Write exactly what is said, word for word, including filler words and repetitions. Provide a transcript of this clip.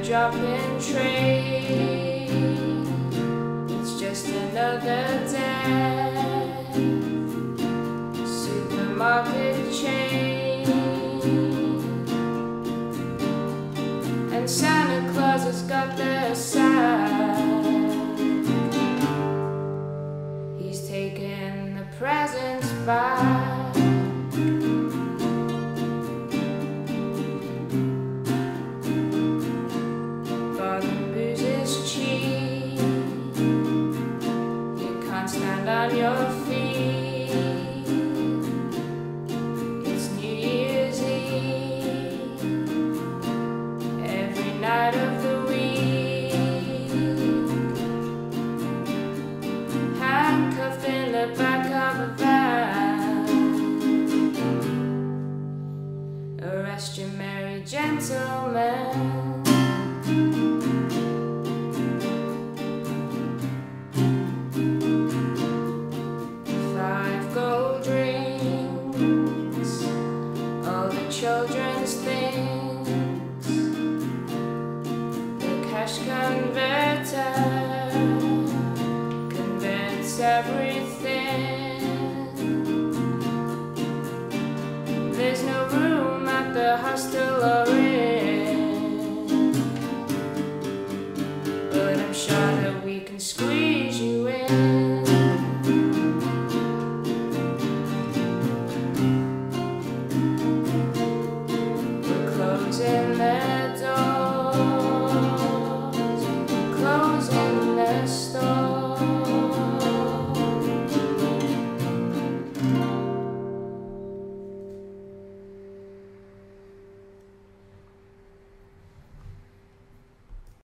drop-in train. It's just another day. Supermarket chain, and Santa Claus has got their side. He's taking the presents back. Stand on your feet. It's New Year's Eve, every night of the week. Handcuffed in the back of a van. Arrest your merry gentlemen. Children's things, the cash converter converts everything. There's no room at the hostel or in